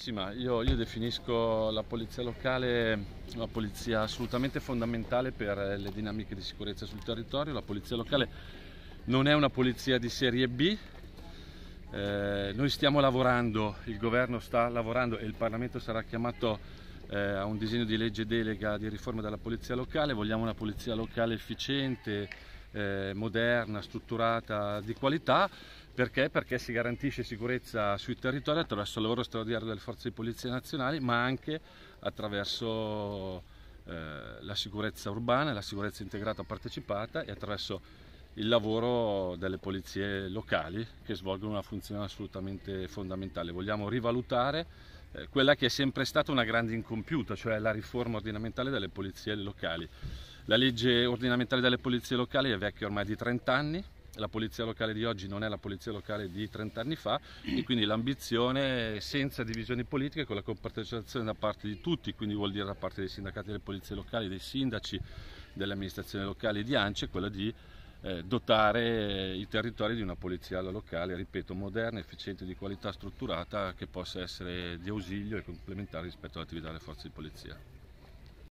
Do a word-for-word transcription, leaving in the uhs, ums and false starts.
Bellissima, io, io definisco la polizia locale una polizia assolutamente fondamentale per le dinamiche di sicurezza sul territorio. La polizia locale non è una polizia di serie B, eh, noi stiamo lavorando, il governo sta lavorando e il Parlamento sarà chiamato eh, a un disegno di legge delega di riforma della polizia locale. Vogliamo una polizia locale efficiente, eh, moderna, strutturata, di qualità. Perché? Perché si garantisce sicurezza sui territori attraverso il lavoro straordinario delle forze di polizia nazionali, ma anche attraverso eh, la sicurezza urbana, la sicurezza integrata partecipata e attraverso il lavoro delle polizie locali che svolgono una funzione assolutamente fondamentale. Vogliamo rivalutare eh, quella che è sempre stata una grande incompiuta, cioè la riforma ordinamentale delle polizie locali. La legge ordinamentale delle polizie locali è vecchia ormai di trenta anni. La polizia locale di oggi non è la polizia locale di trenta anni fa e quindi l'ambizione senza divisioni politiche, con la compartecipazione da parte di tutti, quindi vuol dire da parte dei sindacati delle polizie locali, dei sindaci, delle amministrazioni locali e di ANCE, quella di eh, dotare i territori di una polizia locale, ripeto, moderna, efficiente, di qualità, strutturata, che possa essere di ausilio e complementare rispetto all'attività delle forze di polizia.